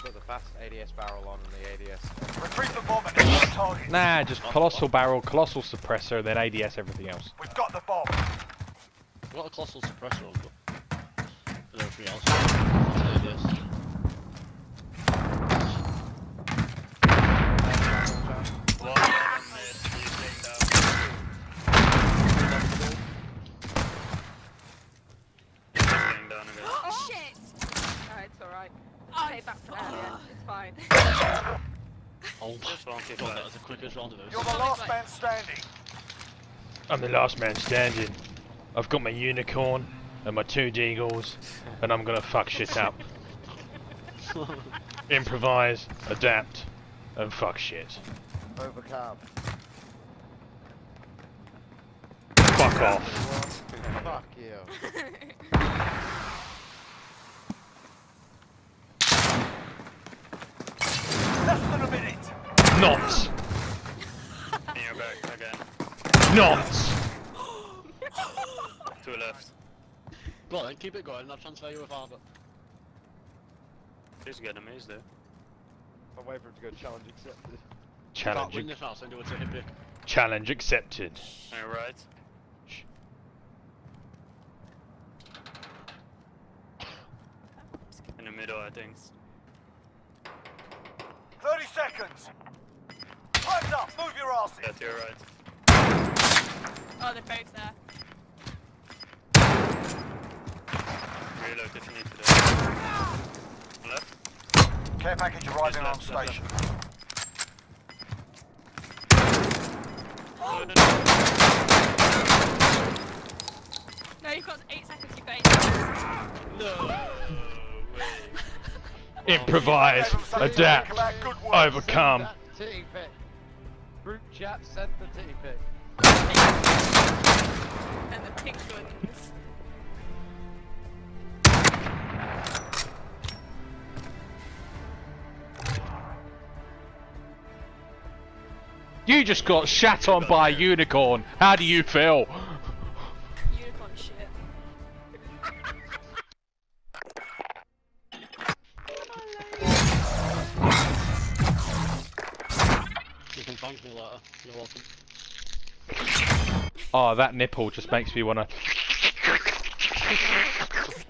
put the fast ADS barrel on and the ADS. Retrieve the bomb and hit the target. Nah, just colossal barrel, colossal suppressor, then ADS everything else. We've got the bomb. I've got a colossal suppressor on, but everything else. ADS. Oh shit! Oh, it's alright. Pay back from earlier, it's fine. Oh, God, that was the quickest round of those. You're the last man standing. I'm the last man standing. I've got my unicorn and my 2 deagles, and I'm gonna fuck shit up. Improvise, adapt, and fuck shit. Overcome. Fuck off. Fuck you. Less than a minute. Nonce. In your back again. Nonce. To the left. Go on then, keep it going and I'll transfer you with Arbor. There's good enemies there. I'm waiting for him to go challenge accepted. Can't win this now, so do a ticket pick. Challenge accepted. Alright. In the middle, I think. 30 seconds. Time's up. Move your asses. Yeah, to your right. Oh, they're both there. Reload if you need to do. Left. Care package arriving on station. No, you've got 8 seconds, you've got 8 seconds. No way. Improvise, adapt, overcome. Titty pic. Group chat sent the titty pic. And the pink ones. You just got shat on by a unicorn. How do you feel? Unicorn shit. You can thank me later. You're welcome. Oh, that nipple just makes me wanna.